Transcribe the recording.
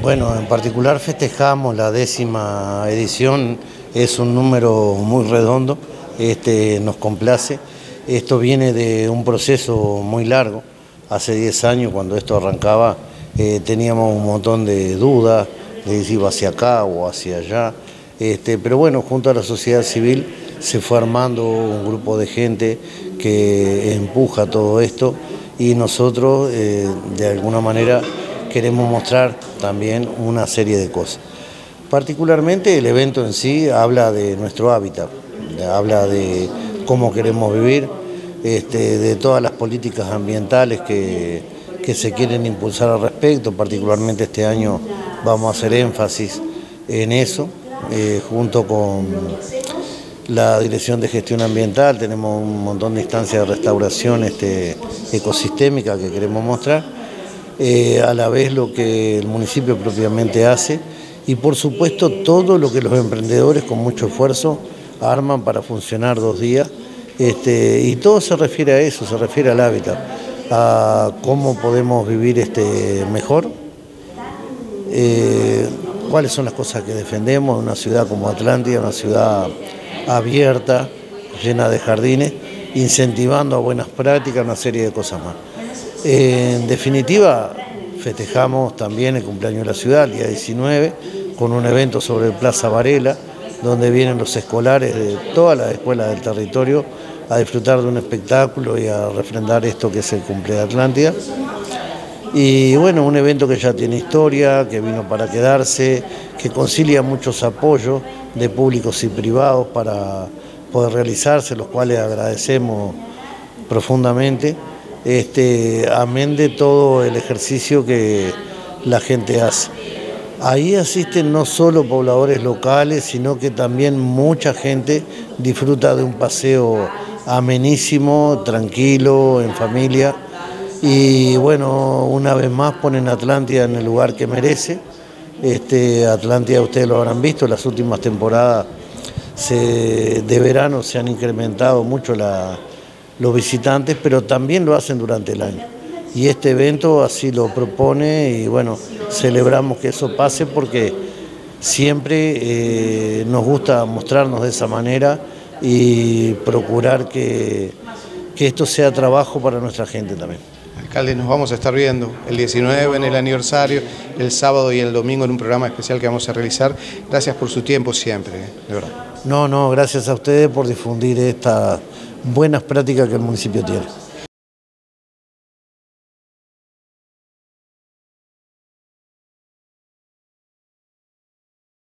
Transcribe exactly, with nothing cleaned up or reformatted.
Bueno, en particular festejamos la décima edición, es un número muy redondo, este, nos complace. Esto viene de un proceso muy largo. Hace diez años, cuando esto arrancaba, eh, teníamos un montón de dudas, de si iba hacia acá o hacia allá. Este, pero bueno, junto a la sociedad civil se fue armando un grupo de gente que empuja todo esto y nosotros eh, de alguna manera queremos mostrar también una serie de cosas. Particularmente el evento en sí habla de nuestro hábitat, habla de cómo queremos vivir, este, de todas las políticas ambientales que, que se quieren impulsar al respecto. Particularmente este año vamos a hacer énfasis en eso, eh, junto con la Dirección de Gestión Ambiental. Tenemos un montón de instancias de restauración este, ecosistémica que queremos mostrar. Eh, a la vez lo que el municipio propiamente hace y por supuesto todo lo que los emprendedores con mucho esfuerzo arman para funcionar dos días, este, y todo se refiere a eso, se refiere al hábitat, a cómo podemos vivir este, mejor, eh, cuáles son las cosas que defendemos, una ciudad como Atlántida, una ciudad abierta, llena de jardines, incentivando a buenas prácticas, una serie de cosas más. En definitiva, festejamos también el cumpleaños de la ciudad, el día diecinueve, con un evento sobre el Plaza Varela, donde vienen los escolares de todas las escuelas del territorio a disfrutar de un espectáculo y a refrendar esto que es el cumpleaños de Atlántida. Y bueno, un evento que ya tiene historia, que vino para quedarse, que concilia muchos apoyos de públicos y privados para poder realizarse, los cuales agradecemos profundamente. Este, amén de todo el ejercicio que la gente hace. Ahí asisten no solo pobladores locales, sino que también mucha gente disfruta de un paseo amenísimo, tranquilo, en familia. Y bueno, una vez más ponen a Atlántida en el lugar que merece. Este, Atlántida, ustedes lo habrán visto, las últimas temporadas se, de verano se han incrementado mucho la... los visitantes, pero también lo hacen durante el año. Y este evento así lo propone y bueno, celebramos que eso pase porque siempre eh, nos gusta mostrarnos de esa manera y procurar que, que esto sea trabajo para nuestra gente también. Alcalde, nos vamos a estar viendo el diecinueve en el aniversario, el sábado y el domingo en un programa especial que vamos a realizar. Gracias por su tiempo siempre, de verdad. No, no, gracias a ustedes por difundir estas buenas prácticas que el municipio tiene.